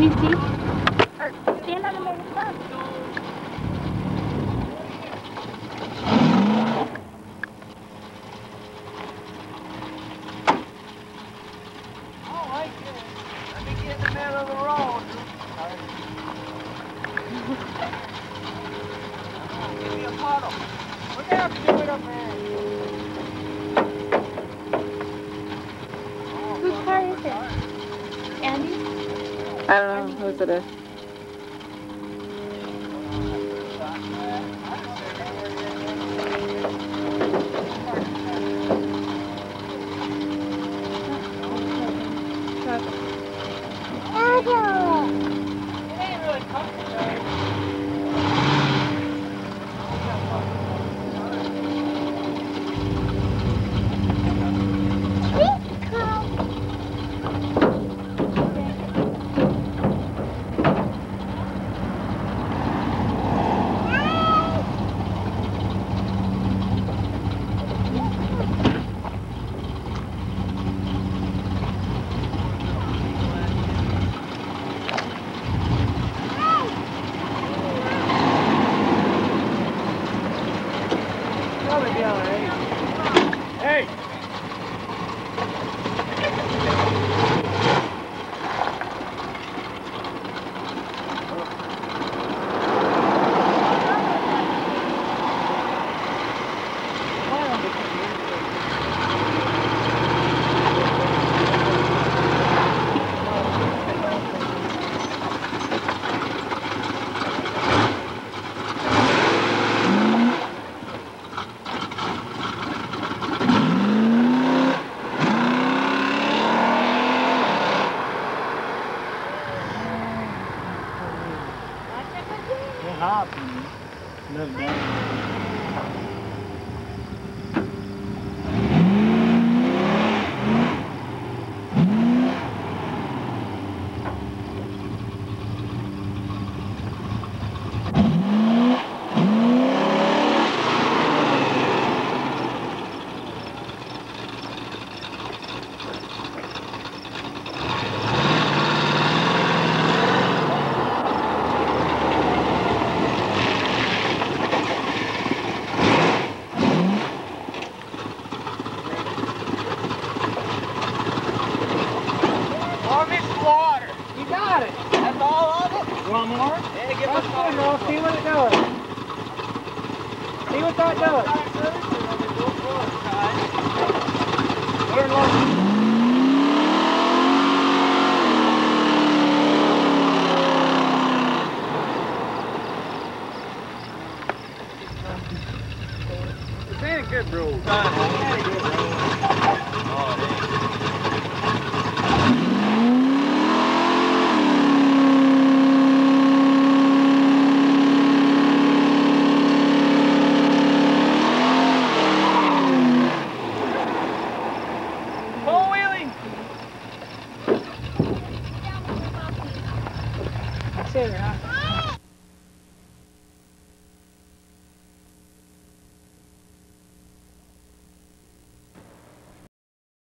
you see? Or stand on the motor front. I like it. Let me get in the middle of the road. Give me a puddle. Look out, do it up there. Whose car is it? Andy's? I don't know whose it is. Hey! Water. You got it. That's all of it. You want more? Yeah, give us one. Roll. See what it does. See what that does. Here, look. This ain't a good road. It ain't a good road. Oh, it ain't. That's it, huh?